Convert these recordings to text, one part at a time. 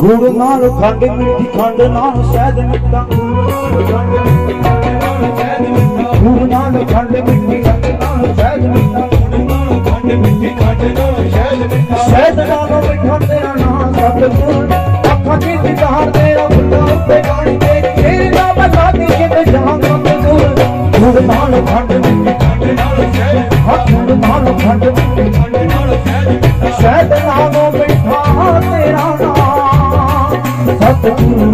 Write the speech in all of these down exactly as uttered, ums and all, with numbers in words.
गुड़ नाल खंड मिठी खंड नाल शहद मिठा गुड़ नाल खंड मिठी खंड नाल शहद मिठा शहद नाल मिठा तेरा नाम सतगुर अखा की दीदार तेरा बुला उत्ते गाड़ी तेरी तेरी नाम साथी कित जहां सतगुर गुड़ नाल खंड मिठी खंड नाल शहद गुड़ नाल खंड मिठी खंड नाल शहद नाल मिठा तेरा नाम सतगुर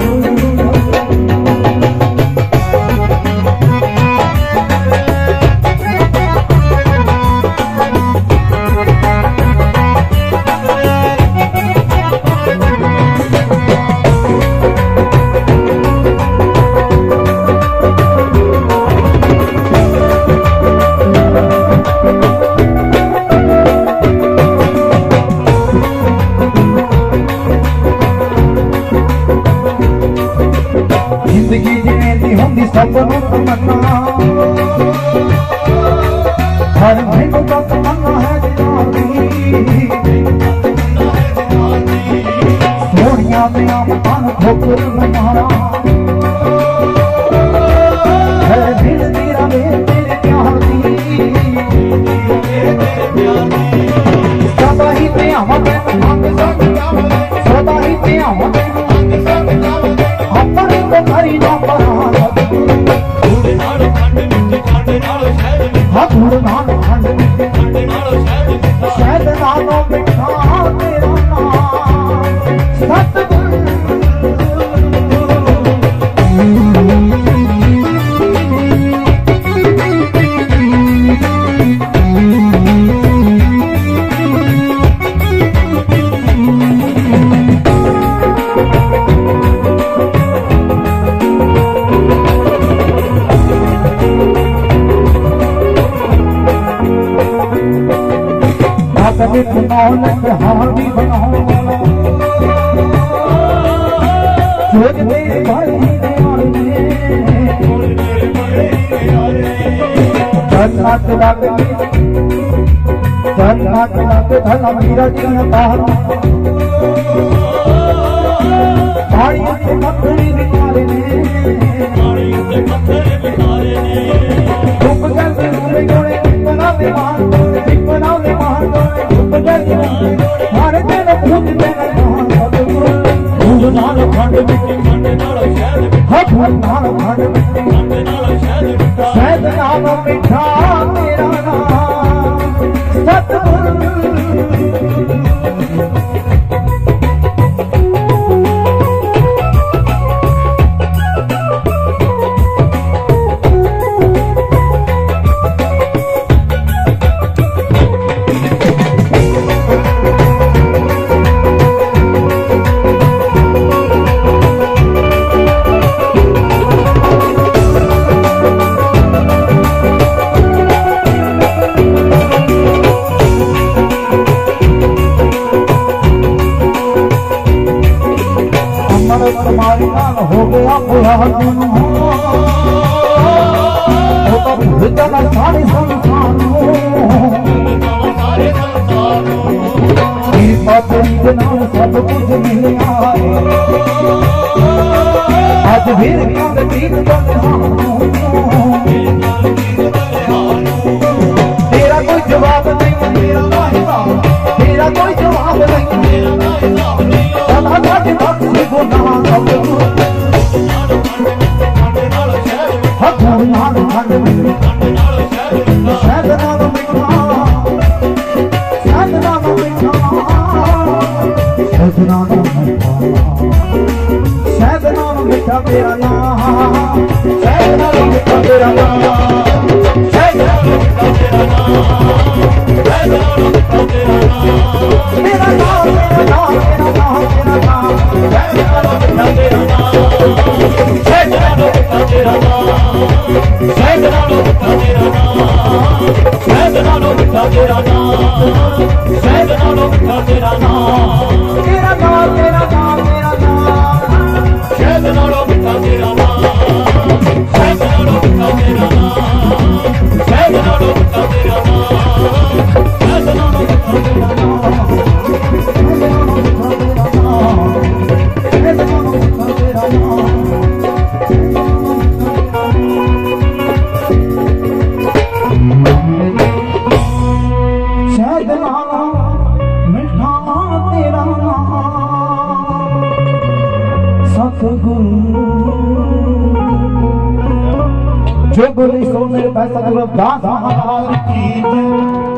सपनों तमन्ना हर मैनू का तमन्ना है दीदारी सोनिया में आमतान ठोकर मारा है दिल तेरा वे तेरे प्यार दी सदा ही ते आवा मैं मांग सकता सदा ही ते आवा मैं मांग सकता अपने को करी ना परा गुड़ नाल खंड मिठी खंड नाल शहद नालों मिठा तेरा नाम सतगुर मौलत हावी बनाओ सोच तेरे भाई जन्नत लग जन्नत लग धला मीरा जी तार पानी से पत्थरी बिठारे ने डूब गए डूबे गोले बना दे मान बना दे मान हर दिन खुद तेरा नाम सतगुर गुड़ नाल खंड मिठी खंड नाल शहद गुड़ नाल खंड मिठी खंड नाल शहद नाल मिठा तेरा नाम सतगुर तुम्हारी नाल हो गया बुरा दिन हो तो भूल जाना सारे संसार तेरी नाल सब कुछ मिलिया अज फिर तेरा कोई जवाब नहीं तेरा कोई जवाब नहीं गुड़ नाल खंड मिठी शहद नाल मिठा शहद नाल मिठा शहद नाल मिठा शहद नाल मिठा तेरा नाम शहद नाल मिठा तेरा नाम शहद नाल मिठा तेरा नाम शहद नाल मिठा तेरा नाम तेरा नाम तेरा नाम तेरा नाम तेरा नाम शहद नाल मिठा तेरा नाम शहद नाल मिठा तेरा नाम शहद नाल मिठा तेरा नाम शहद नाल मिठा तेरा नाम शहद नाल मिठा तेरा नाम तेरा नाम तेरा नाम तेरा नाम शहद नाल मिठा तेरा नाम शहद नाल मिठा तेरा नाम शहद नाल मिठा तेरा नाम शहद नाल मिठा तेरा नाम जो बोली सो मेरे पैसा दूर बात की